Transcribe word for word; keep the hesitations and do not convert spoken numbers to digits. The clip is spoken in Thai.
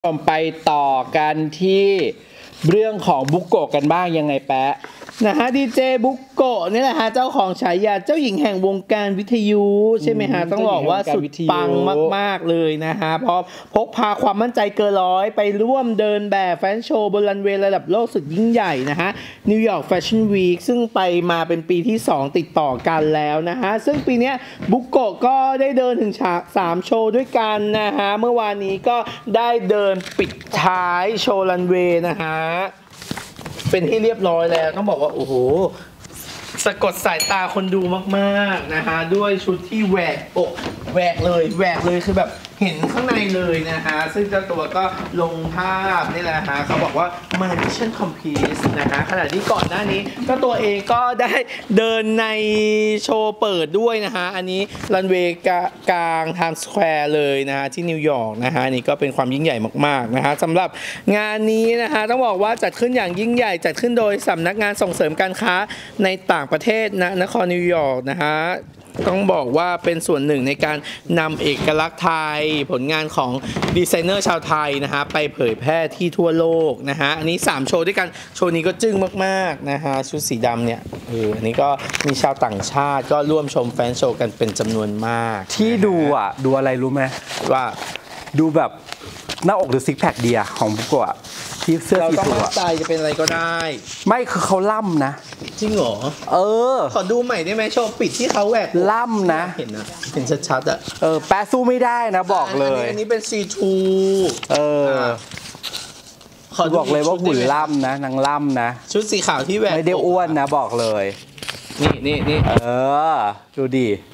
ไปต่อกันที่เรื่องของบุกโกะกันบ้างยังไงแปะนะฮะดีเจบุกโกะนี่แหละฮะเจ้าของฉายาเจ้าหญิงแห่งวงการวิทยุใช่ไหมฮะต้องบอกว่าสุดปังมากๆเลยนะฮะเพราะพกพาความมั่นใจเกินร้อยไปร่วมเดินแบบแฟชั่นโชว์บนรันเวย์ระดับโลกสุดยิ่งใหญ่นะฮะนิวยอร์กแฟชั่นวีคซึ่งไปมาเป็นปีที่สองติดต่อกันแล้วนะฮะซึ่งปีนี้บุกโกะก็ได้เดินถึงสามโชว์ด้วยกันนะฮะเมื่อวานนี้ก็ได้เดินปิดท้ายโชว์รันเวย์นะฮะเป็นที่เรียบร้อยแล้วต้องบอกว่าโอ้โหสะกดสายตาคนดูมากๆนะฮะด้วยชุดที่แหวกอกแหวกเลยแหวกเลยคือแบบเห็นข้างในเลยนะฮะซึ่งเจ้าตัวก็ลงภาพนี่แหละฮะเขาบอกว่ามัน Mission Complete นะฮะขณะที่ก่อนหน้านี้เจ้าตัวเองก็ได้เดินในโชว์เปิดด้วยนะฮะอันนี้รันเวย์กลางไทม์สแควร์เลยนะฮะที่นิวยอร์กนะฮะนี่ก็เป็นความยิ่งใหญ่มากๆนะฮะสำหรับงานนี้นะฮะต้องบอกว่าจัดขึ้นอย่างยิ่งใหญ่จัดขึ้นโดยสำนักงานส่งเสริมการค้าในต่างประเทศนะนครนิวยอร์กนะฮะต้องบอกว่าเป็นส่วนหนึ่งในการนำเอกลักษณ์ไทยผลงานของดีไซเนอร์ชาวไทยนะฮะไปเผยแพร่ที่ทั่วโลกนะฮะอันนี้สามโชว์ด้วยกันโชว์นี้ก็จึ้งมากๆนะฮะชุดสีดำเนี่ยเอออันนี้ก็มีชาวต่างชาติก็ร่วมชมแฟนโชว์กันเป็นจำนวนมากที่ดูอ่ะดูอะไรรู้ไหมว่าดูแบบหน้าอกหรือซิกแพคเดียของบุกโกะที่เสื้อสีตัวเราต้องใจจะเป็นอะไรก็ได้ไม่คือเขาล่ำนะจริงเหรอเออขอดูใหม่ได้ไหมโชว์ปิดที่เขาแหวกล่ำนะเห็นนะเห็นชัดๆอ่ะเออแปะสู้ไม่ได้นะบอกเลยอันนี้เป็นซีทูเออขอบอกเลยว่าหุ่นล่ำนะนางล่ำนะชุดสีขาวที่แหวกไม่ได้อ้วนนะบอกเลยนี่นี่นี่เออดูดิ